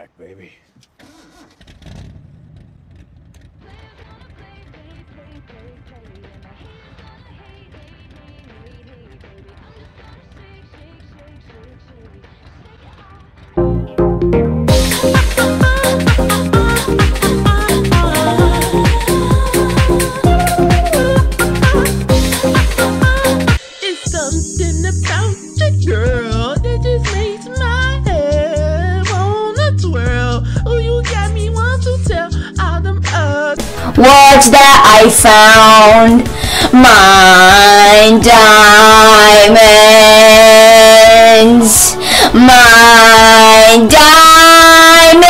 back, baby. It's something about you, girl, that just makes my head wanna twirl. Oh, you got me want to tell all them others. What's that I found? My diamonds. My diamonds.